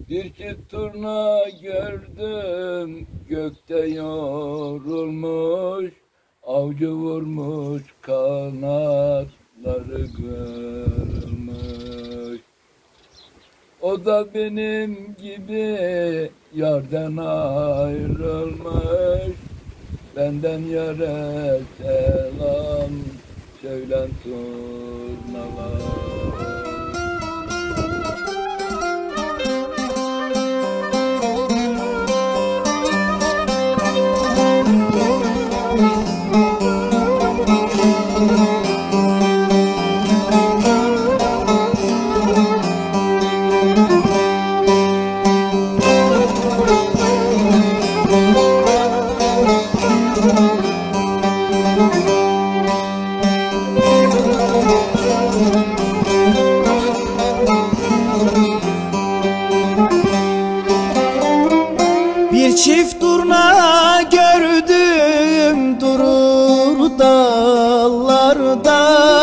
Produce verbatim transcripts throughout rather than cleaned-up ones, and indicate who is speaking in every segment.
Speaker 1: Bir çift turna gördüm gökte yorulmuş, avcı vurmuş kanatları kırılmış. O da benim gibi yardan ayrılmış, benden yare selam söylen turnalar.
Speaker 2: Bir çift turna gördüm durur dağlarda,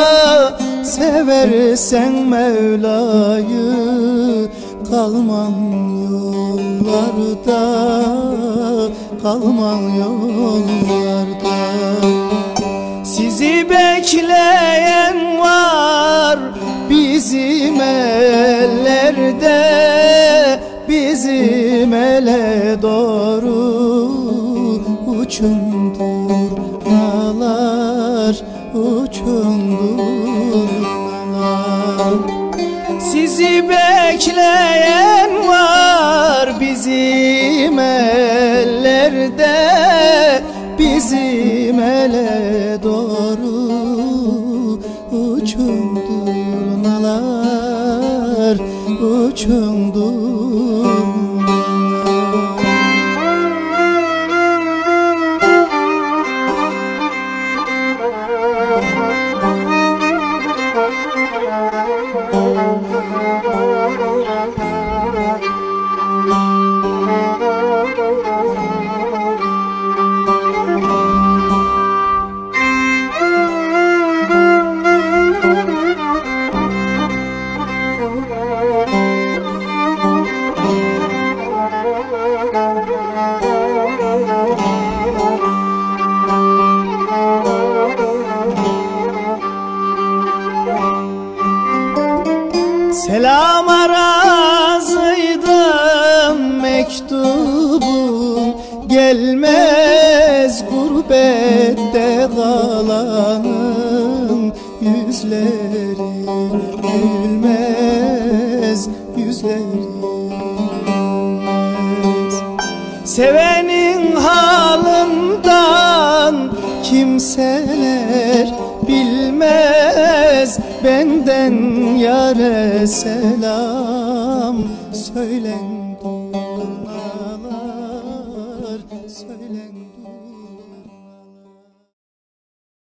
Speaker 2: seversen Mevla'yı kalman yollarda, kalman yollarda. Sizi bekleyen var bizim ellerde, bizim ele doğru uçun turnalar, uçun turnalar. Sizi bekleyen var bizim ellerde, bizim ele doğru uçun turnalar, uçun turnalar. Selam arazıydım, mektubum gelmez, gurbette kalanın yüzleri gülmez, yüzleri gülmez. Sevenin halından kimseler bilmez, benden yâre selam söylen.